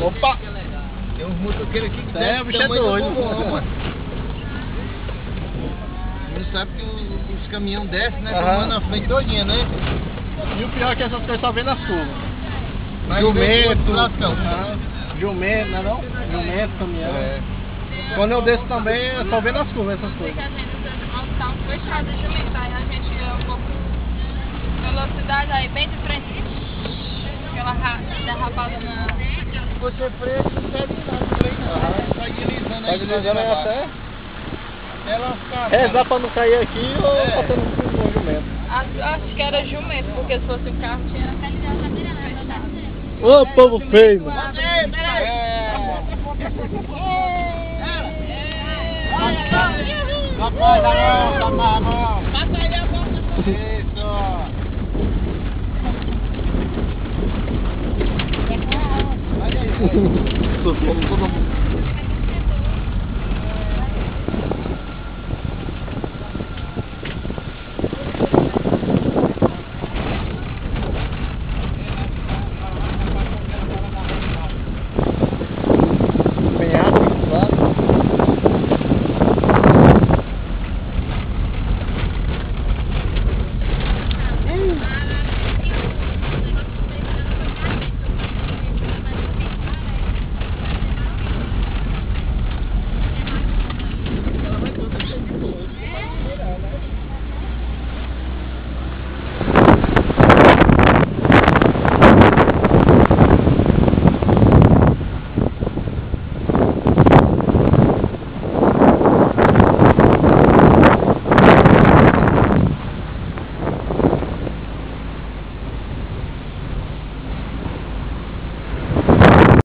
Opa! Tem uns motoqueiros aqui que o bicho é doido. Não sabe que os caminhões descem, né? Aham. Tomando a frente todinha, né? E o pior é que essas coisas só vêm nas curvas. Mas Jumento, lascão. jumento, não é não? Jumento, caminhão. É. Quando eu desço também, é só vendo as curvas, essas coisas. Porque a gente está fechado de jumento, aí a gente é um pouco velocidade, aí bem de frente, aquela derrapada na... Você freia, não serve nada, freio não. Vai deslizando Vai deslizando aí até ela ficar. rezar pra não cair aqui ou passando no jumento. Acho que era jumento, porque se fosse um carro tinha fechado. Ô povo feio, mano. Rapaz, dá a mão. Passa aí a porta. Isso. Todo mundo.